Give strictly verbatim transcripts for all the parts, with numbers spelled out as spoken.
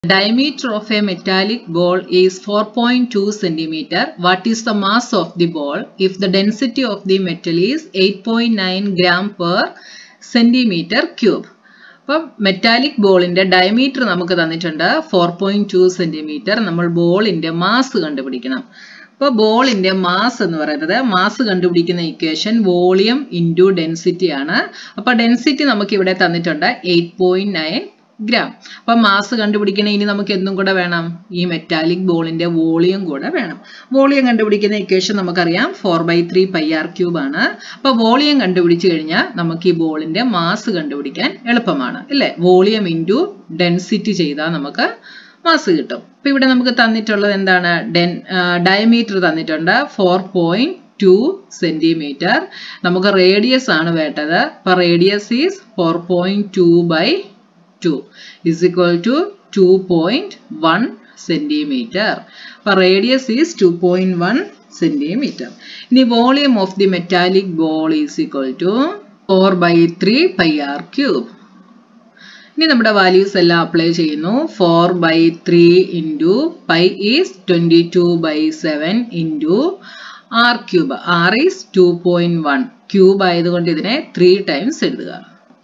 Diameter of a metallic ball is four point two centimeter. What is the mass of the ball if the density of the metal is eight point nine gram per centimeter cube? അപ്പോൾ metallic ബോളിന്റെ diameter നമുക്ക് തന്നിട്ടുണ്ട് four point two centimetre. നമ്മൾ ബോളിന്റെ mass കണ്ടുപിടിക്കണം. അപ്പോൾ ബോളിന്റെ mass എന്ന് പറയുന്നത് mass കണ്ടുപിടിക്കുന്ന ഇക്വേഷൻ വോളിയം ഇൻറ്റു ഡെൻസിറ്റി ആണ്. അപ്പോൾ ഡെൻസിറ്റി നമുക്ക് ഇവിടെ തന്നിട്ടുണ്ട് എയ്റ്റ് പോയിന്റ് നയൻ ഗ്രാം. അപ്പൊ മാസ് കണ്ടുപിടിക്കണ ഇനി നമുക്ക് എന്തും കൂടെ വേണം, ഈ മെറ്റാലിക് ബോളിന്റെ വോളിയം കൂടെ വേണം. വോളിയം കണ്ടുപിടിക്കുന്ന ഇക്വേഷൻ നമുക്കറിയാം four by three pi r cube ആണ്. അപ്പൊ വോളിയം കണ്ടുപിടിച്ചു കഴിഞ്ഞാൽ നമുക്ക് ഈ ബോളിന്റെ മാസ് കണ്ടുപിടിക്കാൻ എളുപ്പമാണ് അല്ലെ. വോളിയം ഇൻറ്റു ഡെൻസിറ്റി ചെയ്താൽ നമുക്ക് മാസ് കിട്ടും. അപ്പൊ ഇവിടെ നമുക്ക് തന്നിട്ടുള്ളത് എന്താണ്, ഡെൻ ഡയമീറ്റർ തന്നിട്ടുണ്ട് ഫോർ പോയിന്റ് ടു സെന്റിമീറ്റർ. നമുക്ക് റേഡിയസ് ആണ് വേണ്ടത്. അപ്പൊ radius is four point two by two is equal to two point one centimeter. But radius is two point one centimeter. The volume of the metallic ball is equal to four by three pi r cube. ഇനി നമ്മുടെ values എല്ലാം apply ചെയ്യുന്നു. Four by three into pi is twenty two by seven into r cube. R is two point one. Cube ആയതുകൊണ്ട് ഇതിനെ three times എഴുതുക.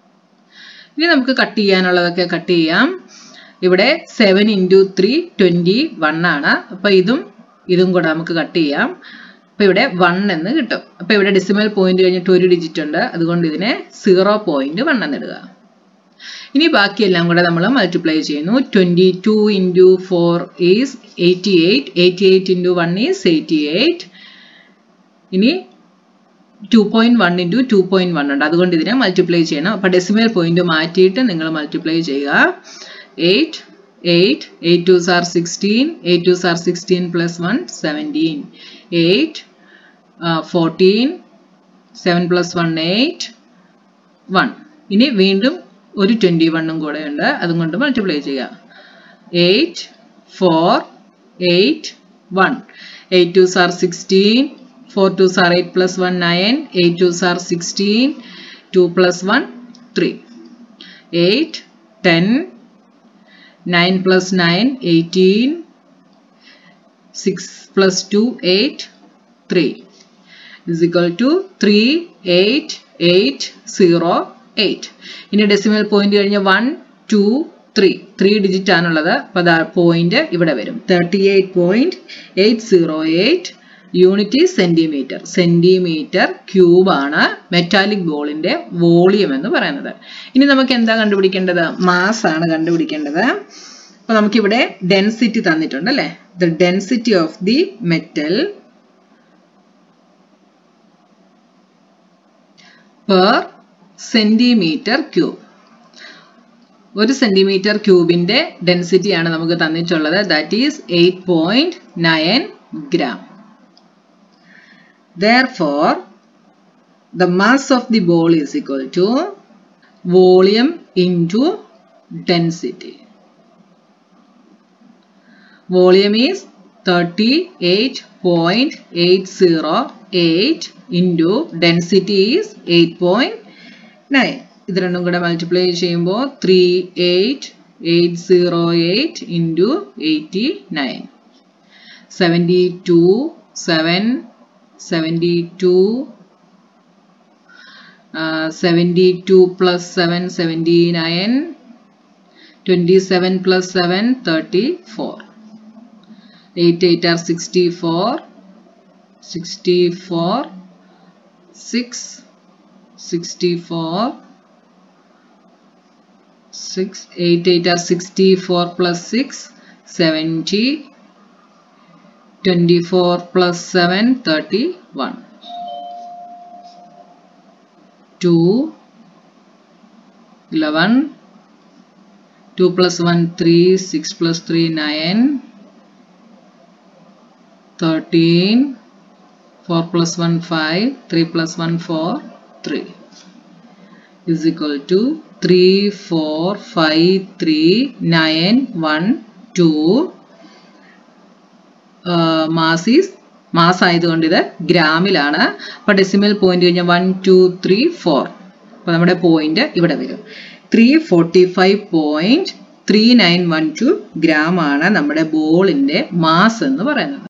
ഇനി നമുക്ക് cut ചെയ്യാനുള്ളതൊക്കെ cut ചെയ്യാം. ഇവിടെ seven into three twenty one ആണ്. അപ്പം ഇതും ഇതും കൂടെ നമുക്ക് കട്ട് ചെയ്യാം. അപ്പം ഇവിടെ വൺ എന്ന് കിട്ടും. അപ്പം ഇവിടെ ഡെസിമൽ പോയിന്റ് കഴിഞ്ഞിട്ട് ഒരു ഡിജിറ്റ് ഉണ്ട്, അതുകൊണ്ട് ഇതിനെ സീറോ പോയിന്റ് വൺ എന്ന് ഇടുക. ഇനി ബാക്കിയെല്ലാം കൂടെ നമ്മൾ മൾട്ടിപ്ലൈ ചെയ്യുന്നു. Twenty two into four is eighty eight. Eighty eight into one is eighty eight. ഇനി two point one into two point one ഉണ്ട്, അതുകൊണ്ട് ഇതിനെ മൾട്ടിപ്ലൈ ചെയ്യണം. അപ്പോൾ ഡെസിമൽ പോയിന്റ് മാറ്റിയിട്ട് നിങ്ങൾ മൾട്ടിപ്ലൈ ചെയ്യുക. Eight eight eight twos are sixteen. Eight twos are sixteen plus one seventeen. Eight fourteen. Seven plus one eight. One. ഇനി വീണ്ടും ഒരു ട്വൻറ്റി വണ്ണും കൂടെ ഉണ്ട്, അതുകൊണ്ട് മൾട്ടിപ്ലൈ ചെയ്യുക. Eight four eight one. Eight twos are sixteen. four twos are eight plus one nine. eight twos are sixteen. two plus one three. eight ten. nine plus nine eighteen. six plus two eight. three is equal to three eight eight zero eight. ഇനി decimal point കഴിഞ്ഞ one two three three digit ആണുള്ളത്. അപ്പോൾ അതാ point ഇവിടെ വരും. Thirty eight point eight zero eight unit centimetre. Centimetre cube ആണ് metallic ബോളിന്റെ volume എന്ന് പറയുന്നത്. ഇനി നമുക്ക് എന്താ കണ്ടുപിടിക്കേണ്ടത്, മാസ് ആണ് കണ്ടുപിടിക്കേണ്ടത്. അപ്പൊ നമുക്കിവിടെ ഡെൻസിറ്റി തന്നിട്ടുണ്ട് അല്ലെ. The density of the metal per centimetre cube. ഒരു സെന്റിമീറ്റർ ക്യൂബിന്റെ ഡെൻസിറ്റി ആണ് നമുക്ക് തന്നിട്ടുള്ളത്. That is eight point nine gram. Therefore, the mass of the ball is equal to volume into density. Volume is thirty-eight point eight zero eight into density is eight point nine. ഇത് രണ്ടും കൂടെ multiply ചെയ്യുമ്പോൾ three eight eight zero eight into eighty nine. Seventy two seven seventy-two. uh, seventy-two plus seven seventy-nine. twenty-seven plus seven thirty-four. eight eight are sixty-four. sixty-four. six. sixty-four. six. eight eight are sixty-four plus six seventy. twenty-four plus seven thirty-one. two eleven. two plus one three. six plus three nine. thirteen. four plus one five. three plus one four. three is equal to three four five three nine one two. Mass is mass ആയതുകൊണ്ട് ഇത് ഗ്രാമിലാണ്. അപ്പോൾ decimal point കഴിഞ്ഞാൽ one two three four. അപ്പോൾ നമ്മുടെ point ഇവിടെ വരും three forty five point three nine one two gram ആണ് നമ്മുടെ ബോളിന്റെ മാസ് എന്ന് പറയുന്നത്.